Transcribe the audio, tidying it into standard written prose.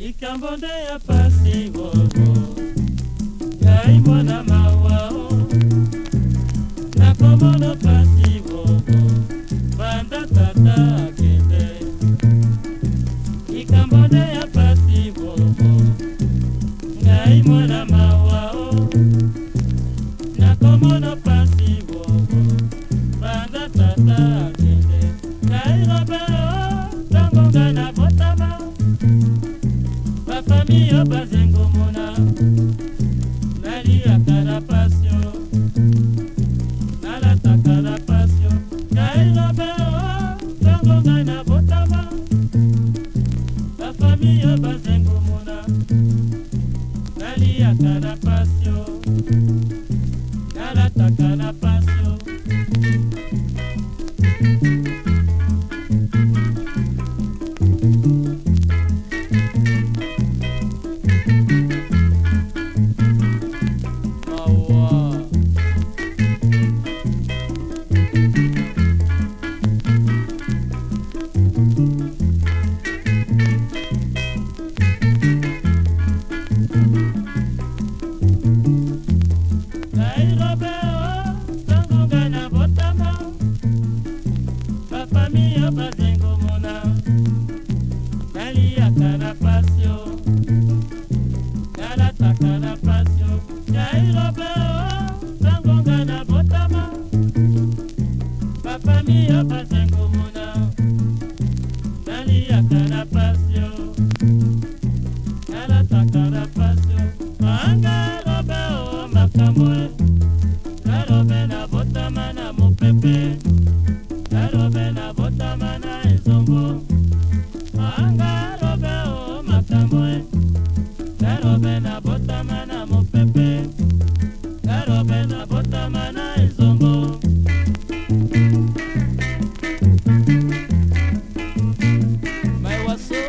Ikambonde ya pasi wogo Ngai mwana mawa Nakomono pasi wogo Banda tata akende Ikambonde ya pasi wogo Ngai mwana mawa Nakomono pasi wogo Banda tata akende Ngai robeo Tango ngana botama Famille bazengo mona Nali akana pasio Nala takana pasio Kaila beo Tango ngana botama La famille bazengo mona Nali akana pasio Nala takana pasio Bazengo mona Nali akana pasio Nala takana pasio Ngai robeo Tango ngana botama Ma famille bazengo mona Nali akana pasio Nala takana pasio Anga robeo makamwe Na robe na botama na mopepe Robe na botama na ezongo Anga robe o makamwe Robe na botama na mopepe Robe na botama na ezongo Mawa so